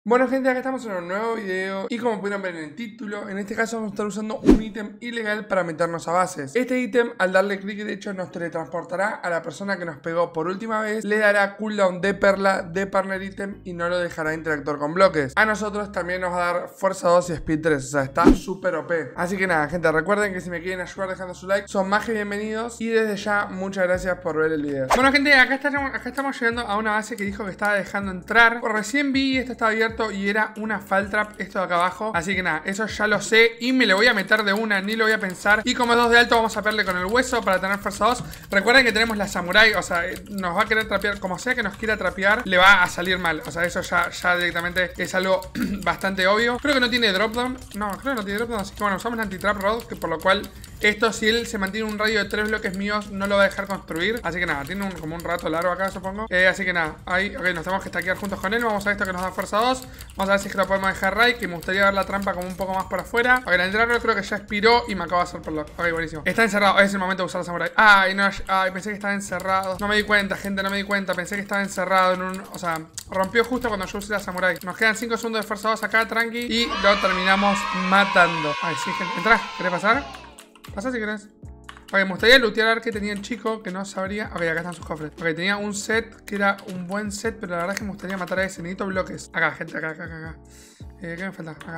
Bueno gente, acá estamos en un nuevo video y como pudieron ver en el título, en este caso vamos a estar usando un ítem ilegal para meternos a bases. Este ítem, al darle clic derecho, nos teletransportará a la persona que nos pegó por última vez, le dará cooldown de perla, de partner ítem y no lo dejará interactuar con bloques. A nosotros también nos va a dar fuerza 2 y speed 3, o sea, está súper OP. Así que nada gente, recuerden que si me quieren ayudar dejando su like, son más que bienvenidos y desde ya muchas gracias por ver el video. Bueno gente, acá estamos llegando a una base que dijo que estaba dejando entrar. Recién vi, esto estaba abierto y era una fall trap esto de acá abajo. Así que nada, eso ya lo sé y me lo voy a meter de una, ni lo voy a pensar. Y como es 2 de alto vamos a pegarle con el hueso para tener fuerza 2. Recuerden que tenemos la samurai, o sea, nos va a querer trapear, como sea que nos quiera trapear, le va a salir mal. O sea, eso ya directamente es algo bastante obvio. Creo que no tiene drop down. No, creo que no tiene drop down, así que bueno, usamos la anti-trap rod, que por lo cual esto, si él se mantiene un radio de 3 bloques míos, no lo va a dejar construir. Así que nada, tiene como un rato largo acá, supongo. Así que nada, ahí, ok, nos tenemos que stackear juntos con él. Vamos a ver esto que nos da fuerza 2. Vamos a ver si es que lo podemos dejar right, que me gustaría ver la trampa como un poco más por afuera. Ok, la entrada creo que ya expiró y me acaba de hacer por lock. Ok, buenísimo. Está encerrado, es el momento de usar la samurai. Ay, no, ay, pensé que estaba encerrado. No me di cuenta, gente, no me di cuenta. Pensé que estaba encerrado en un... O sea, rompió justo cuando yo usé la samurai. Nos quedan 5 segundos de fuerza 2 acá, tranqui. Y lo terminamos matando. Ay, sí, gente. ¿Entrás? ¿Querés pasar? Pasa si querés. Ok, me gustaría lootear a ver qué tenía el chico, que no sabría. Ok, acá están sus cofres. Ok, tenía un set que era un buen set, pero la verdad es que me gustaría matar a ese. Necesito bloques. Acá, gente, acá. ¿Qué me falta? Acá.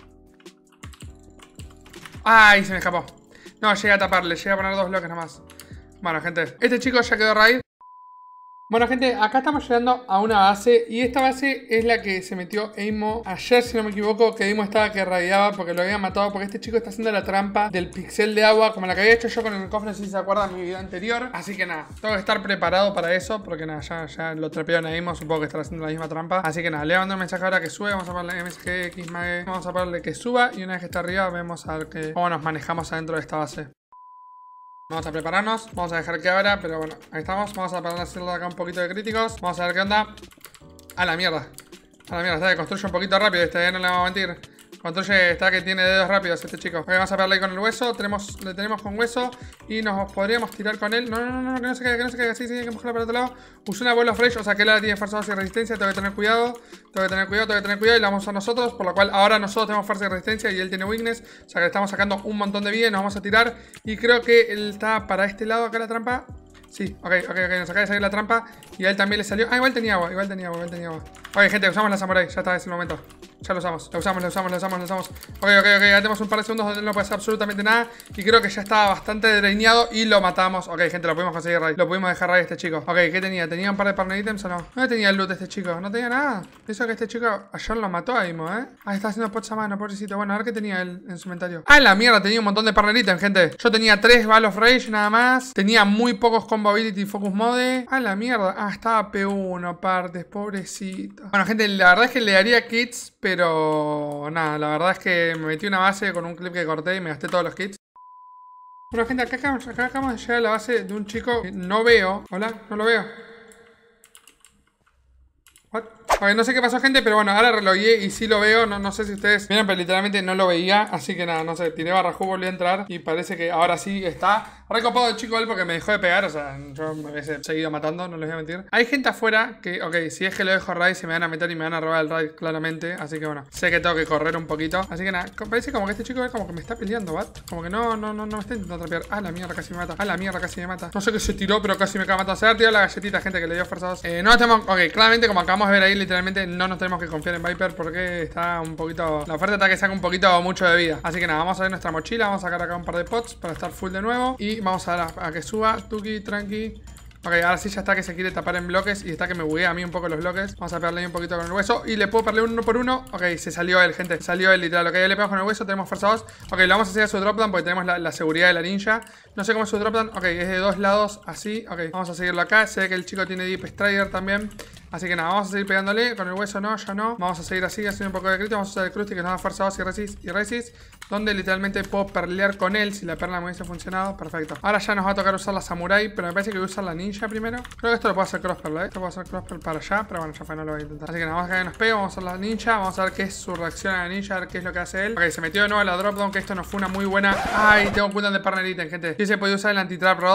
¡Ay! Se me escapó. No, llegué a taparle, llegué a poner 2 bloques nomás. Bueno, gente, este chico ya quedó raid. Bueno gente, acá estamos llegando a una base y esta base es la que se metió Eimo ayer, si no me equivoco, que Eimo estaba que raideaba porque lo había matado, porque este chico está haciendo la trampa del pixel de agua como la que había hecho yo con el cofre, si se acuerdan en mi video anterior. Así que nada, tengo que estar preparado para eso porque nada, ya lo trapearon a Eimo, supongo que estará haciendo la misma trampa. Así que nada, le voy a mandar un mensaje ahora que sube, vamos a ponerle MSG, Xmage, vamos a ponerle que suba y una vez que está arriba vemos a ver cómo nos manejamos adentro de esta base. Vamos a prepararnos, vamos a dejar que abra, pero bueno, ahí estamos. Vamos a hacerle acá un poquito de críticos. Vamos a ver qué onda. A la mierda. A la mierda, está que construye un poquito rápido este, no le vamos a mentir. Construye, está que tiene dedos rápidos este chico. Ok, vamos a pegarle ahí con el hueso. Le tenemos con hueso. Y nos podríamos tirar con él. No, que no se caiga, Sí, hay que empujarlo para el otro lado. Usé una bola of rage, o sea que él ahora tiene fuerza 2 y resistencia. Tengo que tener cuidado. Y la vamos a nosotros. Por lo cual ahora nosotros tenemos fuerza y resistencia y él tiene weakness. O sea que le estamos sacando un montón de vida y nos vamos a tirar. Y creo que él está para este lado acá la trampa. Sí, ok, nos acaba de salir la trampa. Y a él también le salió. Ah, igual tenía agua. Ok, gente, usamos la samurai. Ya está, es el momento. Ya lo usamos. Ok, ya tenemos un par de segundos donde él no puede hacer absolutamente nada. Y creo que ya estaba bastante draineado y lo matamos. Ok, gente, lo pudimos conseguir raid. Lo pudimos dejar raid a este chico. Ok, ¿qué tenía? ¿Tenía un par de partner items o no? No tenía el loot de este chico. No tenía nada. Eso que este chico ayer lo mató a Imo, Ah, está haciendo pots a mano, pobrecito. Bueno, a ver qué tenía él en su inventario. Ah, la mierda, tenía un montón de partner items, gente. Yo tenía 3 Ball of Rage nada más. Tenía muy pocos combo ability y focus mode. Ah, la mierda. Ah, estaba P1 partes, pobrecito. Bueno, gente, la verdad es que le daría kits, pero nada, la verdad es que me metí una base con un clip que corté y me gasté todos los kits. Bueno, gente, acá acabamos de llegar a la base de un chico que no veo. Hola, no lo veo. What? Ok, no sé qué pasó, gente, pero bueno, ahora relogué y sí lo veo. No sé si ustedes vieron, pero literalmente no lo veía. Así que nada, no sé, tiré barrajú, volví a entrar y parece que ahora sí está recopado el chico él porque me dejó de pegar. O sea, yo me hubiese seguido matando, no les voy a mentir. Hay gente afuera que, ok, si es que lo dejo raid se me van a meter y me van a robar el raid claramente. Así que bueno, sé que tengo que correr un poquito. Así que nada, parece como que este chico es como que me está peleando, ¿what? Como que no me está intentando trapear. Ah, la mierda, casi me mata. No sé qué se tiró, pero casi me acaba de matar. Se ha tirado la galletita, gente, que le dio fuerza 2. No tenemos, ok, claramente como acabamos de ver ahí, literalmente no nos tenemos que confiar en Viper porque está un poquito... La oferta está que saca un poquito mucho de vida. Así que nada, vamos a ver nuestra mochila. Vamos a sacar acá un par de pots para estar full de nuevo. Y vamos a dar a que suba, tuki, tranqui. Ok, ahora sí ya está que se quiere tapar en bloques y está que me buguea a mí un poco los bloques. Vamos a pegarle ahí un poquito con el hueso y le puedo pegarle uno por uno. Ok, se salió él, gente, salió él literal. Ok, ya le pegamos con el hueso, tenemos fuerza 2. Ok, lo vamos a hacer a su dropdown porque tenemos la seguridad de la ninja. No sé cómo es su dropdown. Ok, es de 2 lados, así. Ok, vamos a seguirlo acá. Se ve que el chico tiene Deep Strider también. Así que nada, vamos a seguir pegándole. Con el hueso no, ya no. Vamos a seguir así, haciendo un poco de crítico. Vamos a usar el crusty que nos da fuerza 2 y resist. Donde literalmente puedo perlear con él. Si la perla me hubiese funcionado, perfecto. Ahora ya nos va a tocar usar la samurai, pero me parece que voy a usar la ninja primero. Creo que esto lo puedo hacer crossper, Esto puedo hacer crossper para allá, pero bueno, ya fue, no lo voy a intentar. Así que nada, vamos a que nos pegue, vamos a usar la ninja. Vamos a ver qué es su reacción a la ninja, a ver qué es lo que hace él. Ok, se metió de nuevo a la drop down, que esto no fue una muy buena. Ay, tengo cooldown de partner item, gente. Sí se puede usar el anti-trap rod.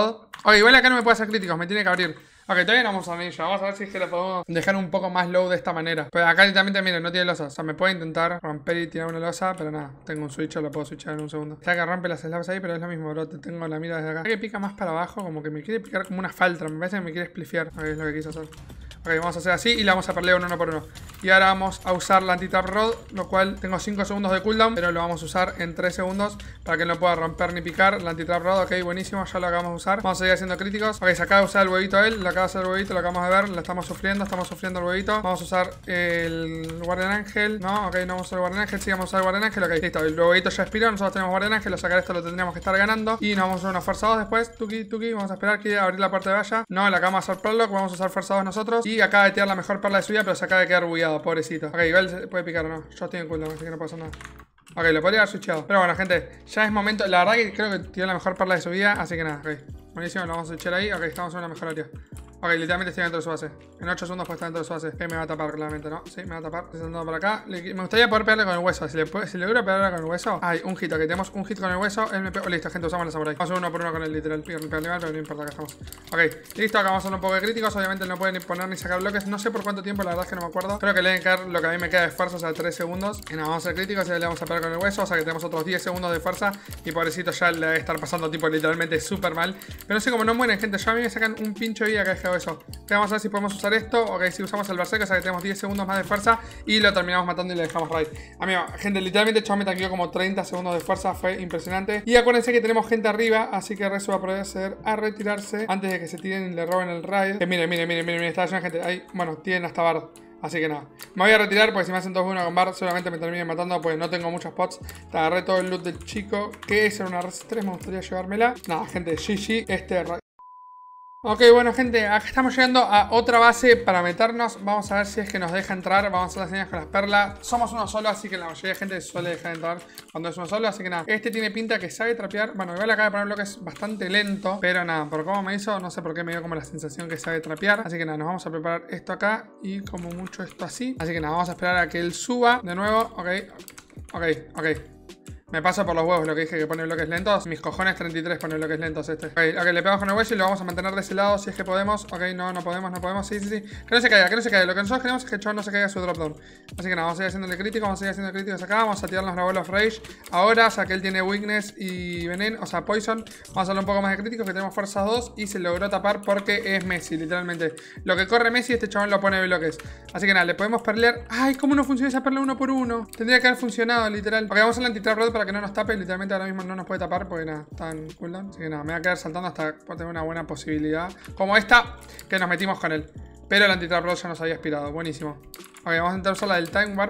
Ok, igual acá no me puede hacer críticos, me tiene que abrir. Ok, todavía no vamos a ninja. Vamos a ver si es que le podemos dejar un poco más low de esta manera. Pero acá literalmente, miren, no tiene losa. O sea, me puede intentar romper y tirar una losa, pero nada. Tengo un switch, lo puedo switchar en un segundo. O sea, que rompe las slabs ahí, pero es lo mismo, bro. Te tengo la mira desde acá. Que pica más para abajo, como que me quiere picar como una faltra. Me parece que me quiere spliffear. Ok, es lo que quiso hacer. Ok, vamos a hacer así y la vamos a perlear uno por uno. Y ahora vamos a usar la anti-trap rod, lo cual tengo 5 segundos de cooldown, pero lo vamos a usar en 3 segundos para que no pueda romper ni picar la anti-trap rod. Ok, buenísimo, ya lo acabamos de usar. Vamos a seguir haciendo críticos. Ok, se acaba de usar el huevito él, lo acaba de hacer el huevito, lo acabamos de ver, lo estamos sufriendo el huevito. Vamos a usar el guardián ángel. No, ok, no vamos a usar el guardián ángel, sí vamos a usar el guardián ángel. Ok, listo, el huevito ya expiró, nosotros tenemos guardián ángel, lo sacar esto lo tendríamos que estar ganando. Y nos vamos a usar unos forzados después, tuki, vamos a esperar que abrir la parte de valla. No, la acabamos de hacer Prologue, vamos a usar forzados nosotros. Y acaba de tirar la mejor perla de su vida, pero se acaba de quedar bugueado, pobrecito. Ok, igual se puede picar o no. Yo estoy en cooldown, así que no pasa nada. Ok, lo podría haber switchado. Pero bueno, gente, ya es momento. La verdad que creo que tiene la mejor perla de su vida, así que nada, ok. Buenísimo, lo vamos a echar ahí. Ok, estamos en una mejor área. Ok, literalmente estoy dentro de su base. En 8 segundos puede estar dentro de su base. Ok, me va a tapar claramente, ¿no? Sí, me va a tapar. Estoy saltando por acá. Me gustaría poder pegarle con el hueso. Si le logro pegarle con el hueso. Ay, un hit. Ok, tenemos un hit con el hueso. Él me pegó. Listo, gente, usamos la samurai. Vamos a uno por uno con el literal. Pegarle mal, pero no importa, acá estamos. Ok, listo. Acá vamos a hacer un poco de críticos. Obviamente no pueden ni poner ni sacar bloques. No sé por cuánto tiempo, la verdad es que no me acuerdo. Creo que le deben caer lo que a mí me queda de fuerza, o sea, 3 segundos. Y nada, vamos a hacer críticos y le vamos a pegar con el hueso. O sea que tenemos otros 10 segundos de fuerza. Y pobrecito ya le debe estar pasando tipo literalmente súper mal. Pero no sé cómo no mueren, gente. Ya a mí me sacan un pincho de vida cada vez que hago eso. Vamos a ver si podemos usar esto. Ok, si usamos el berserker, o sea que tenemos 10 segundos más de fuerza y lo terminamos matando y le dejamos raid. Amigo, gente, literalmente el chaval me tanqueó como 30 segundos de fuerza, fue impresionante. Y acuérdense que tenemos gente arriba, así que Rezo va a proceder a retirarse antes de que se tiren y le roben el raid. Miren, está llena de gente. Ahí, bueno, tienen hasta Bard. Así que nada, me voy a retirar porque si me hacen 2-1 con Bard seguramente me terminen matando, pues no tengo muchos pots. Te agarré todo el loot del chico, que es una res 3, me gustaría llevármela. Nada, gente, GG, este raid. Ok, bueno, gente, acá estamos llegando a otra base para meternos. Vamos a ver si es que nos deja entrar. Vamos a hacer las señas con las perlas. Somos uno solo, así que la mayoría de gente suele dejar entrar cuando es uno solo. Así que nada, este tiene pinta que sabe trapear. Bueno, igual acaba de poner bloques bastante lento, pero nada, por cómo me hizo, no sé por qué me dio como la sensación que sabe trapear. Así que nada, nos vamos a preparar esto acá y como mucho esto así. Así que nada, vamos a esperar a que él suba de nuevo. Ok. Me paso por los huevos lo que dije que pone bloques lentos. Mis cojones 33 pone bloques lentos este. Ok, le pegamos con el hueso y lo vamos a mantener de ese lado si es que podemos. Ok, no podemos. Sí. Que no se caiga, Lo que nosotros queremos es que el chaval no se caiga su drop down. Así que nada, vamos a seguir haciéndole crítico, acá. Vamos a tirarnos la Wall of Rage. Ahora, o sea que él tiene weakness y veneno, o sea, poison. Vamos a hacerle un poco más de críticos, que tenemos fuerza 2 y se logró tapar porque es Messi, literalmente. Lo que corre Messi, este chaval lo pone de bloques. Así que nada, le podemos perlear. Ay, ¿cómo no funciona esa perla uno por uno? Tendría que haber funcionado, literal. Ok, vamos a la anti-trap rod para que no nos tape. Literalmente ahora mismo no nos puede tapar porque nada, está en cooldown. Así que nada, me voy a quedar saltando hasta tener una buena posibilidad. Como esta, que nos metimos con él. Pero el anti-trap rod ya nos había expirado. Buenísimo. Ok, vamos a intentar usar la del time warp.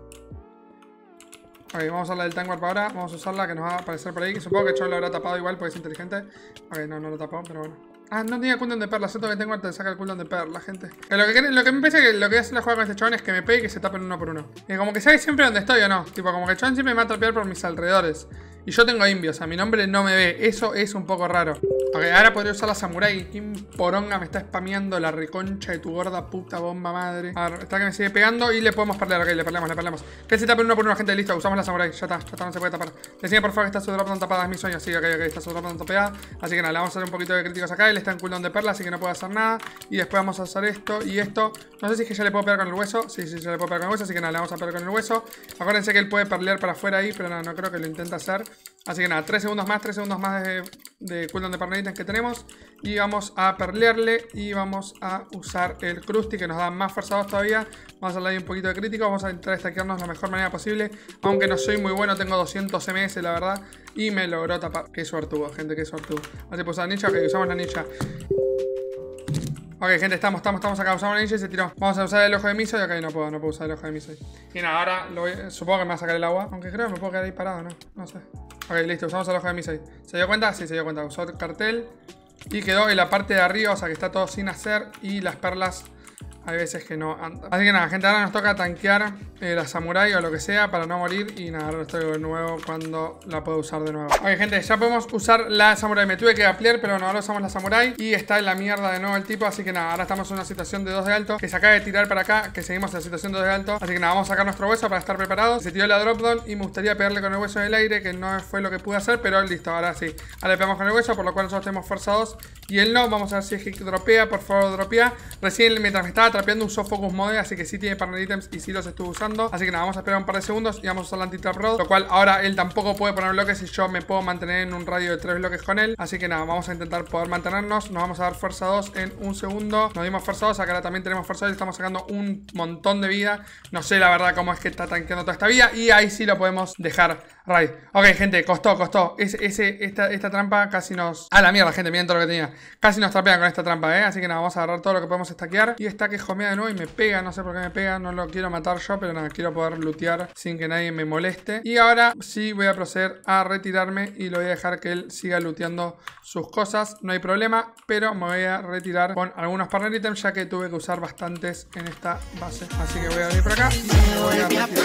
Ok, vamos a usar la del time warp ahora. Vamos a usarla que nos va a aparecer por ahí. Supongo que Chon lo habrá tapado igual porque es inteligente. Ok, no lo tapó, pero bueno. Ah, no tenía cooldown de perla. Siento que tengo te saca el cooldown de perla, gente. Lo que me parece que lo que hace la jugada con este chabón es que me pegue y que se tapen uno por uno. Y como que sabe siempre dónde estoy o no. Tipo, como que el chabón siempre me va a trapear por mis alrededores. Y yo tengo invi, o sea, mi nombre no me ve. Eso es un poco raro. Ok, ahora podría usar la samurai. ¿Quién poronga me está spameando la reconcha de tu gorda puta bomba madre? A ver, está que me sigue pegando y le podemos perder. Ok, le perlemos. Que se tape uno por uno, gente. Listo, usamos la samurai. Ya está, no se puede tapar. Decime por favor que está su drop down tapada. Es mi sueño. Sí, ok, está su drop down tapada. Así que nada, le vamos a hacer un poquito de críticos acá. Él está en cooldown de perla, así que no puede hacer nada. Y después vamos a hacer esto y esto. No sé si es que ya le puedo pegar con el hueso. Sí, ya le puedo pegar con el hueso. Así que nada, le vamos a pegar con el hueso. Acuérdense que él puede perlear para afuera ahí, pero nada, no creo que lo intente hacer. Así que nada, 3 segundos más de cooldown de perleritas que tenemos. Y vamos a perlearle y vamos a usar el Krusty que nos da más fuerza 2 todavía. Vamos a darle ahí un poquito de crítico. Vamos a intentar stackearnos de la mejor manera posible. Aunque no soy muy bueno, tengo 200 MS la verdad. Y me logró tapar. Qué suertudo, gente, qué suertudo. Así pues la ninja, ok, usamos la ninja. Ok, gente, estamos acá, usamos la ninja y se tiró. Vamos a usar el ojo de miso y acá no puedo usar el ojo de miso. Y nada, ahora supongo que me va a sacar el agua. Aunque creo que me puedo quedar ahí parado, ¿no? No sé. Ok, listo, usamos el ojo de miso. ¿Se dio cuenta? Sí, se dio cuenta. Usó el cartel y quedó en la parte de arriba, o sea que está todo sin hacer. Y las perlas hay veces que no anda. Así que nada, gente, ahora nos toca tanquear la samurai o lo que sea para no morir. Y nada, ahora estoy de nuevo cuando la puedo usar de nuevo. Ok, gente, ya podemos usar la samurai. Me tuve que ampliar, pero bueno, ahora usamos la samurai. Y está en la mierda de nuevo el tipo. Así que nada, ahora estamos en una situación de 2 de alto. Que se acaba de tirar para acá, que seguimos en la situación de 2 de alto. Así que nada, vamos a sacar nuestro hueso para estar preparados. Se tiró la drop down y me gustaría pegarle con el hueso en el aire, que no fue lo que pude hacer, pero listo, ahora sí. Ahora le pegamos con el hueso, por lo cual nosotros tenemos fuerza 2 y él no. Vamos a ver si es que dropea, por favor, dropea. Recién mientras me estaba trapeando usó Focus Mode, así que sí tiene partner items y sí los estuve usando. Así que nada, vamos a esperar un par de segundos y vamos a usar la anti-trap rod, lo cual ahora él tampoco puede poner bloques y yo me puedo mantener en un radio de 3 bloques con él. Así que nada, vamos a intentar poder mantenernos. Nos vamos a dar fuerza 2 en un segundo. Nos dimos fuerza 2, acá también tenemos fuerza 2 y estamos sacando un montón de vida. No sé la verdad cómo es que está tanqueando toda esta vida y ahí sí lo podemos dejar raid. Ok, gente, costó. Esta trampa casi nos... A la mierda, gente, miren todo lo que tenía. Casi nos trapean con esta trampa, Así que nada, vamos a agarrar todo lo que podemos stackear. Y está que homea de nuevo y me pega, no sé por qué me pega. No lo quiero matar yo, pero nada, quiero poder lootear sin que nadie me moleste. Y ahora sí voy a proceder a retirarme y lo voy a dejar que él siga looteando sus cosas. No hay problema, pero me voy a retirar con algunos partner items ya que tuve que usar bastantes en esta base. Así que voy a venir por acá y me voy a retirar.